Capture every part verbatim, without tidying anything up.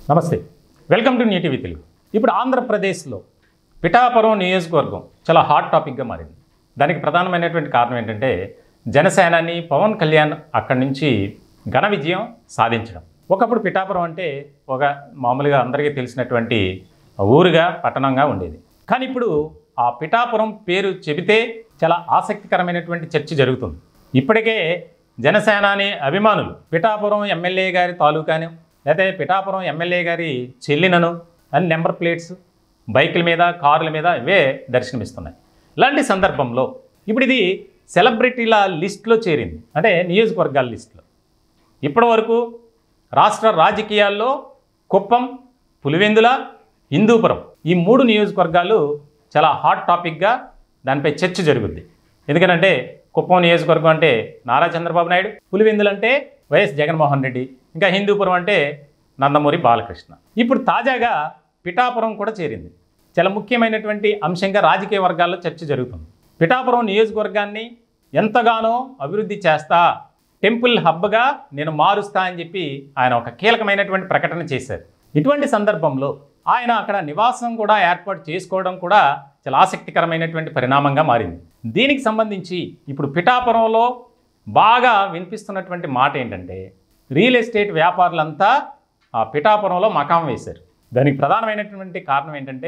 నమస్తే, welcome to New TV Telugu. ఇప్పుడు ఆంధ్రప్రదేశ్లో పిఠాపురం నియోజకవర్గం చాలా హాట్ టాపిక్గా మారింది. దానికి ప్రధానమైనటువంటి కారణం ఏంటంటే జనసేనాని పవన్ కళ్యాణ్ అక్కడి నుంచి ఘన విజయం సాధించడం. ఒకప్పుడు పిఠాపురం అంటే ఒక మామూలుగా అందరికీ తెలిసినటువంటి ఊరుగా పట్టణంగా ఉండేది. కానీ ఇప్పుడు ఆ పిఠాపురం పేరు చెబితే చాలా ఆసక్తికరమైనటువంటి చర్చ జరుగుతుంది. ఇప్పటికే జనసేనాని అభిమానులు పిఠాపురం ఎమ్మెల్యే గారి తాలూకాని లేకపోతే పిఠాపురం ఎమ్మెల్యే గారి చెల్లినను అని నెంబర్ ప్లేట్స్ బైకుల మీద కారుల మీద ఇవే దర్శనమిస్తున్నాయి. ఇలాంటి సందర్భంలో ఇప్పుడు ఇది సెలబ్రిటీల లిస్టులో చేరింది, అంటే నియోజకవర్గాల లిస్టులో. ఇప్పటి వరకు రాష్ట్ర రాజకీయాల్లో కుప్పం, పులివెందుల, హిందూపురం ఈ మూడు నియోజకవర్గాలు చాలా హాట్ టాపిక్గా దానిపై చర్చ జరుగుద్ది. ఎందుకంటే కుప్పం నియోజకవర్గం అంటే నారా చంద్రబాబు నాయుడు, పులివెందులు అంటే వైఎస్ జగన్మోహన్ రెడ్డి, ఇంకా హిందూపురం అంటే నందమూరి బాలకృష్ణ. ఇప్పుడు తాజాగా పిఠాపురం కూడా చేరింది. చాలా ముఖ్యమైనటువంటి అంశంగా రాజకీయ వర్గాల్లో చర్చ జరుగుతుంది. పిఠాపురం నియోజకవర్గాన్ని ఎంతగానో అభివృద్ధి చేస్తా, టెంపుల్ హబ్గా నేను మారుస్తా అని చెప్పి ఆయన ఒక కీలకమైనటువంటి ప్రకటన చేశారు. ఇటువంటి సందర్భంలో ఆయన అక్కడ నివాసం కూడా ఏర్పాటు చేసుకోవడం కూడా చాలా ఆసక్తికరమైనటువంటి పరిణామంగా మారింది. దీనికి సంబంధించి ఇప్పుడు పిఠాపురంలో బాగా వినిపిస్తున్నటువంటి మాట ఏంటంటే రియల్ ఎస్టేట్ వ్యాపారులంతా ఆ పిఠాపురంలో మకాం వేశారు. దానికి ప్రధానమైనటువంటి కారణం ఏంటంటే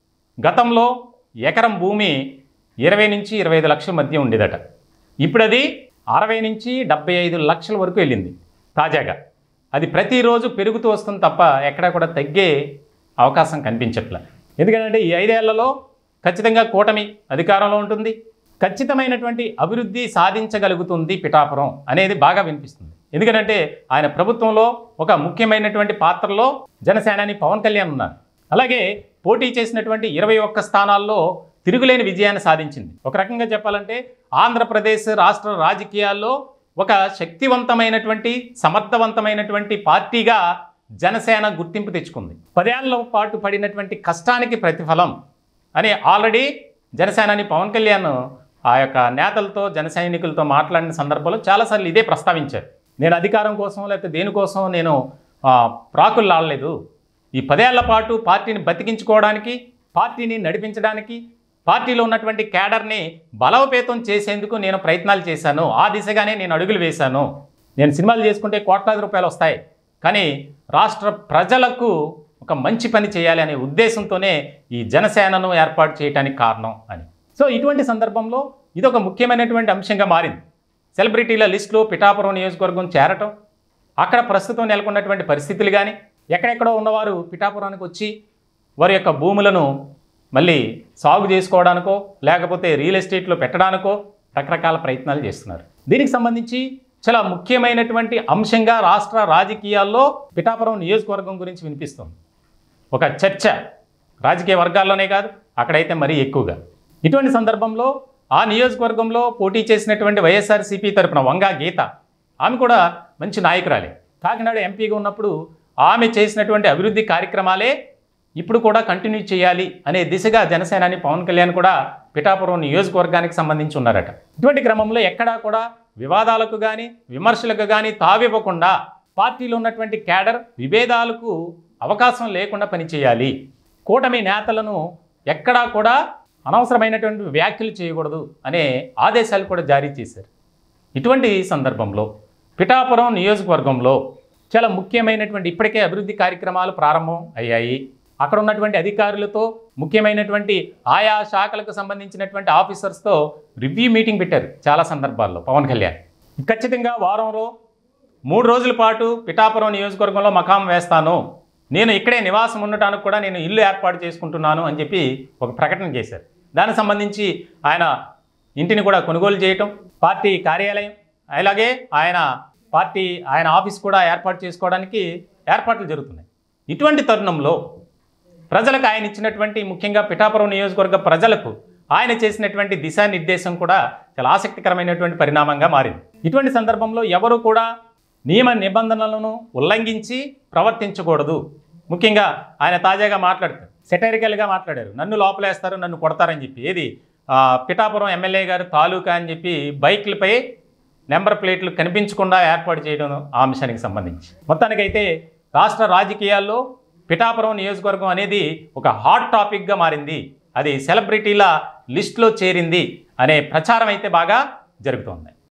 గతంలో ఎకరం భూమి ఇరవై నుంచి ఇరవై ఐదు లక్షల మధ్య ఉండేదట. ఇప్పుడు అది అరవై నుంచి డెబ్బై ఐదు లక్షల వరకు వెళ్ళింది. తాజాగా అది ప్రతిరోజు పెరుగుతూ వస్తుంది తప్ప ఎక్కడా కూడా తగ్గే అవకాశం కనిపించట్లే. ఎందుకంటే ఈ ఐదేళ్లలో ఖచ్చితంగా కూటమి అధికారంలో ఉంటుంది, ఖచ్చితమైనటువంటి అభివృద్ధి సాధించగలుగుతుంది పిఠాపురం అనేది బాగా వినిపిస్తుంది. ఎందుకంటే ఆయన ప్రభుత్వంలో ఒక ముఖ్యమైనటువంటి పాత్రలో జనసేనాని పవన్ కళ్యాణ్ ఉన్నారు. అలాగే పోటీ చేసినటువంటి ఇరవై ఒక్క స్థానాల్లో తిరుగులేని విజయాన్ని సాధించింది. ఒక రకంగా చెప్పాలంటే ఆంధ్రప్రదేశ్ రాష్ట్ర రాజకీయాల్లో ఒక శక్తివంతమైనటువంటి సమర్థవంతమైనటువంటి పార్టీగా జనసేన గుర్తింపు తెచ్చుకుంది. పదేళ్ల పాటు పడినటువంటి కష్టానికి ప్రతిఫలం అని ఆల్రెడీ జనసేనాని పవన్ కళ్యాణ్ ఆ యొక్క నేతలతో జన సైనికులతో మాట్లాడిన సందర్భంలో చాలాసార్లు ఇదే ప్రస్తావించారు. నేను అధికారం కోసం లేకపోతే దేనికోసం నేను ప్రాకులు ఆడలేదు. ఈ పదేళ్ల పాటు పార్టీని బతికించుకోవడానికి, పార్టీని నడిపించడానికి, పార్టీలో ఉన్నటువంటి క్యాడర్ని బలోపేతం చేసేందుకు నేను ప్రయత్నాలు చేశాను. ఆ దిశగానే నేను అడుగులు వేశాను. నేను సినిమాలు చేసుకుంటే కోట్లాది రూపాయలు వస్తాయి, కానీ రాష్ట్ర ప్రజలకు ఒక మంచి పని చేయాలి అనే ఉద్దేశంతోనే ఈ జనసేనను ఏర్పాటు చేయడానికి కారణం అని. సో ఇటువంటి సందర్భంలో ఇది ఒక ముఖ్యమైనటువంటి అంశంగా మారింది. సెలబ్రిటీల లిస్టులో పిఠాపురం నియోజకవర్గం చేరటం, అక్కడ ప్రస్తుతం నెలకొన్నటువంటి పరిస్థితులు కానీ, ఎక్కడెక్కడో ఉన్నవారు పిఠాపురానికి వచ్చి వారి యొక్క భూములను మళ్ళీ సాగు చేసుకోవడానికో లేకపోతే రియల్ ఎస్టేట్లో పెట్టడానికో రకరకాల ప్రయత్నాలు చేస్తున్నారు. దీనికి సంబంధించి చాలా ముఖ్యమైనటువంటి అంశంగా రాష్ట్ర రాజకీయాల్లో పిఠాపురం నియోజకవర్గం గురించి వినిపిస్తుంది. ఒక చర్చ రాజకీయ వర్గాల్లోనే కాదు, అక్కడైతే మరీ ఎక్కువగా. ఇటువంటి సందర్భంలో ఆ నియోజకవర్గంలో పోటీ చేసినటువంటి వైఎస్ఆర్సీపీ తరపున వంగా గీత, ఆమె కూడా మంచి నాయకురాలే. కాకినాడ ఎంపీగా ఉన్నప్పుడు ఆమె చేసినటువంటి అభివృద్ధి కార్యక్రమాలే ఇప్పుడు కూడా కంటిన్యూ చేయాలి అనే దిశగా జనసేనాని పవన్ కళ్యాణ్ కూడా పిఠాపురం నియోజకవర్గానికి సంబంధించి ఉన్నారట. ఇటువంటి క్రమంలో ఎక్కడా కూడా వివాదాలకు కానీ విమర్శలకు కానీ తావివ్వకుండా పార్టీలో ఉన్నటువంటి క్యాడర్ విభేదాలకు అవకాశం లేకుండా పనిచేయాలి, కూటమి నేతలను ఎక్కడా కూడా అనవసరమైనటువంటి వ్యాఖ్యలు చేయకూడదు అనే ఆదేశాలు కూడా జారీ చేశారు. ఇటువంటి సందర్భంలో పిఠాపురం నియోజకవర్గంలో చాలా ముఖ్యమైనటువంటి ఇప్పటికే అభివృద్ధి కార్యక్రమాలు ప్రారంభం అయ్యాయి. అక్కడ ఉన్నటువంటి అధికారులతో ముఖ్యమైనటువంటి ఆయా శాఖలకు సంబంధించినటువంటి ఆఫీసర్స్తో రివ్యూ మీటింగ్ పెట్టారు చాలా సందర్భాల్లో పవన్ కళ్యాణ్. ఖచ్చితంగా వారంలో మూడు రోజుల పాటు పిఠాపురం నియోజకవర్గంలో మకాం వేస్తాను, నేను ఇక్కడే నివాసం ఉండటానికి కూడా నేను ఇల్లు ఏర్పాటు చేసుకుంటున్నాను అని చెప్పి ఒక ప్రకటన చేశారు. దానికి సంబంధించి ఆయన ఇంటిని కూడా కొనుగోలు చేయటం, పార్టీ కార్యాలయం అలాగే ఆయన పార్టీ ఆయన ఆఫీస్ కూడా ఏర్పాటు చేసుకోవడానికి ఏర్పాట్లు జరుగుతున్నాయి. ఇటువంటి తరుణంలో ప్రజలకు ఆయన ఇచ్చినటువంటి ముఖ్యంగా పిఠాపురం నియోజకవర్గ ప్రజలకు ఆయన చేసినటువంటి దిశానిర్దేశం కూడా చాలా ఆసక్తికరమైనటువంటి పరిణామంగా మారింది. ఇటువంటి సందర్భంలో ఎవరు కూడా నియమ నిబంధనలను ఉల్లంఘించి ప్రవర్తించకూడదు. ముఖ్యంగా ఆయన తాజాగా మాట్లాడుతారు, సెటరికల్గా మాట్లాడారు, నన్ను లోపలేస్తారు, నన్ను కొడతారని చెప్పి. ఏది పిఠాపురం ఎమ్మెల్యే గారు తాలూకా అని చెప్పి బైక్లపై నెంబర్ ప్లేట్లు కనిపించకుండా ఏర్పాటు చేయడం ఆ అంశానికి సంబంధించి. మొత్తానికైతే రాష్ట్ర రాజకీయాల్లో పిఠాపురం నియోజకవర్గం అనేది ఒక హాట్ టాపిక్గా మారింది, అది సెలబ్రిటీల లిస్టులో చేరింది అనే ప్రచారం అయితే బాగా జరుగుతోంది.